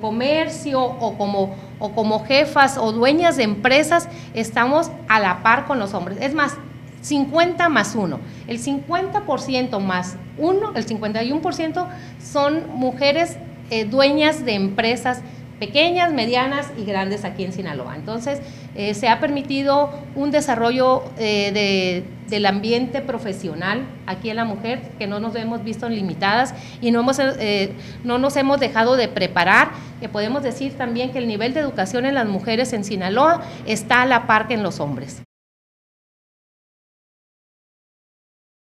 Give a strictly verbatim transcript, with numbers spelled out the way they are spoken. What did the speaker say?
comercio o como, o como jefas o dueñas de empresas estamos a la par con los hombres. Es más, cincuenta más uno. El cincuenta por ciento más uno, el cincuenta y uno por ciento son mujeres eh, dueñas de empresas pequeñas, medianas y grandes aquí en Sinaloa. Entonces, eh, se ha permitido un desarrollo eh, de, del ambiente profesional aquí en la mujer, que no nos hemos visto limitadas y no, hemos, eh, no nos hemos dejado de preparar, que podemos decir también que el nivel de educación en las mujeres en Sinaloa está a la par que en los hombres.